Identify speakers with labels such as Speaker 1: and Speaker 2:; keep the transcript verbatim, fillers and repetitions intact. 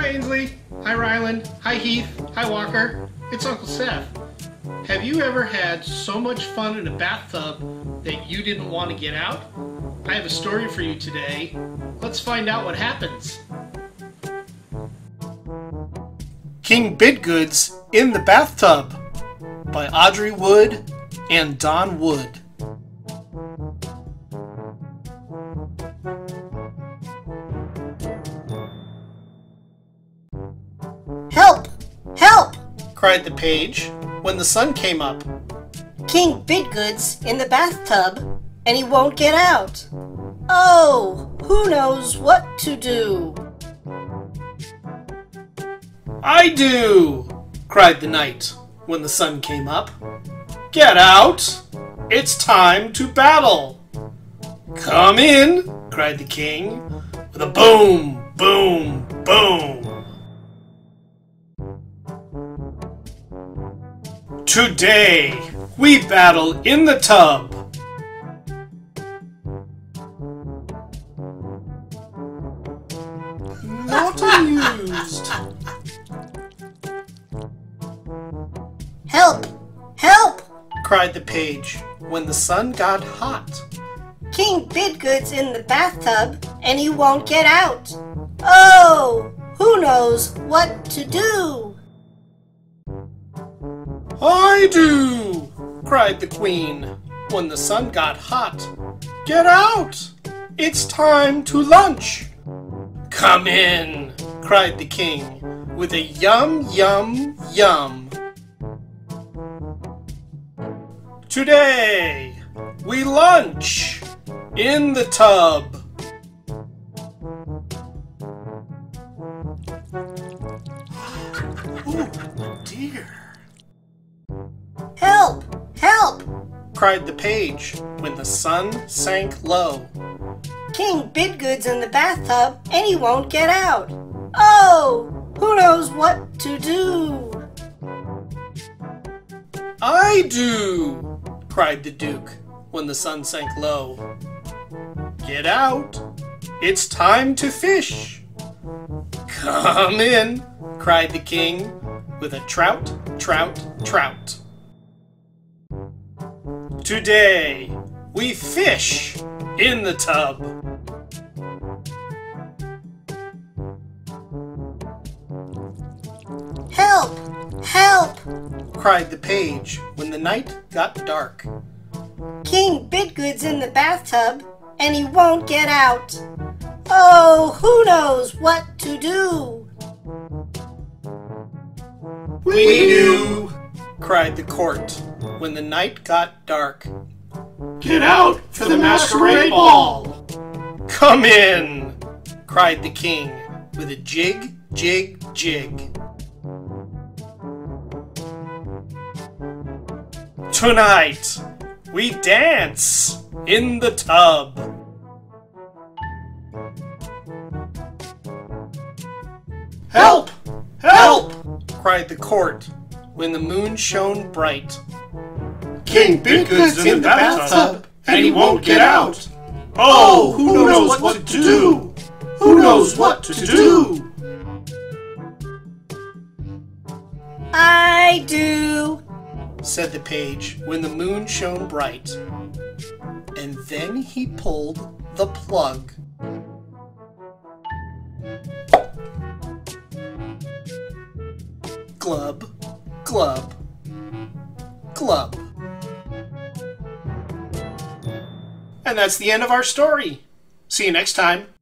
Speaker 1: Hi Ainsley. Hi Ryland. Hi Heath. Hi Walker. It's Uncle Seth. Have you ever had so much fun in a bathtub that you didn't want to get out? I have a story for you today. Let's find out what happens. King Bidgood's in the Bathtub by Audrey Wood and Don Wood.
Speaker 2: Help! Help!
Speaker 1: Cried the page when the sun came up.
Speaker 2: King Bidgood's in the bathtub and he won't get out. Oh, who knows what to do?
Speaker 1: I do! Cried the knight when the sun came up. Get out! It's time to battle! Come in! Cried the king with a boom, boom, boom. Today, we battle in the tub. Not amused.
Speaker 2: Help! Help!
Speaker 1: Cried the page when the sun got hot.
Speaker 2: King Bidgood's in the bathtub and he won't get out. Oh, who knows what to do?
Speaker 1: I do! Cried the queen when the sun got hot. Get out! It's time to lunch! Come in! Cried the king with a yum, yum, yum. Today, we lunch in the tub. Oh, dear.
Speaker 2: Help! Help!
Speaker 1: Cried the page when the sun sank low.
Speaker 2: King Bidgood's in the bathtub and he won't get out. Oh, who knows what to do?
Speaker 1: I do! Cried the duke when the sun sank low. Get out! It's time to fish! Come in! Cried the king with a trout, trout, trout. Today, we fish in the tub.
Speaker 2: Help! Help!
Speaker 1: Cried the page when the night got dark.
Speaker 2: King Bidgood's in the bathtub and he won't get out. Oh, who knows what to do?
Speaker 1: We do! Cried the court when the night got dark. Get out for the masquerade ball! Come in! Cried the king with a jig, jig, jig. Tonight, we dance in the tub. Help! Help! Cried the court when the moon shone bright. King Bidgood's in the bathtub and he won't get out. Oh, who knows what to do? Who knows what to do?
Speaker 2: I do,
Speaker 1: said the page when the moon shone bright. And then he pulled the plug. Glub, glub, glub. And that's the end of our story. See you next time.